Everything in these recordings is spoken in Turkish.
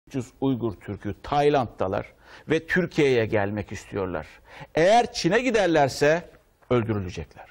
300 Uygur Türk'ü Tayland'dalar ve Türkiye'ye gelmek istiyorlar. Eğer Çin'e giderlerse öldürülecekler.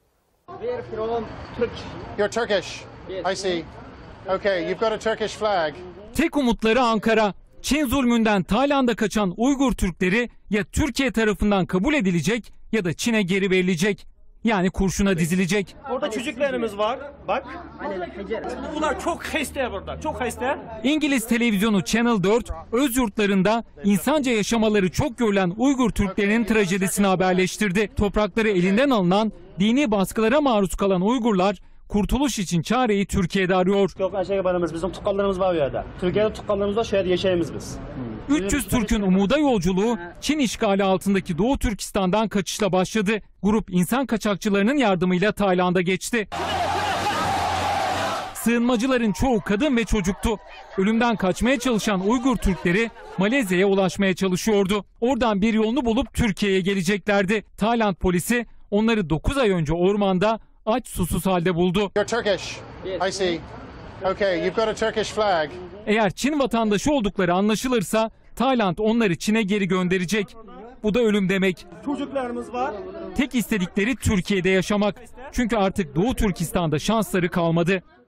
You're Turkish. I see. Okay, you've got a Turkish flag. Tek umutları Ankara. Çin zulmünden Tayland'a kaçan Uygur Türkleri ya Türkiye tarafından kabul edilecek ya da Çin'e geri verilecek. Yani kurşuna dizilecek. Orada çocuklarımız var. Bak. Bunlar çok hasta burada. Çok hasta. İngiliz televizyonu Channel 4, öz yurtlarında insanca yaşamaları çok görülen Uygur Türklerinin trajedisini haberleştirdi. Toprakları elinden alınan, dini baskılara maruz kalan Uygurlar, kurtuluş için çareyi Türkiye'de arıyor. Yok aşağı barımız, bizim tukkallarımız var bu yerde. Türkiye'de tukkallarımız var, şöyle yaşayımız biz. 300 Türk'ün umuda yolculuğu Çin işgali altındaki Doğu Türkistan'dan kaçışla başladı. Grup insan kaçakçılarının yardımıyla Tayland'a geçti. Sığınmacıların çoğu kadın ve çocuktu. Ölümden kaçmaya çalışan Uygur Türkleri Malezya'ya ulaşmaya çalışıyordu. Oradan bir yolunu bulup Türkiye'ye geleceklerdi. Tayland polisi onları 9 ay önce ormanda aç susuz halde buldu. You're Turkish. I see. Okay, you've got a Turkish flag. Eğer Çin vatandaşı oldukları anlaşılırsa Tayland onları Çin'e geri gönderecek. Bu da ölüm demek. Çocuklarımız var. Tek istedikleri Türkiye'de yaşamak. Çünkü artık Doğu Türkistan'da şansları kalmadı.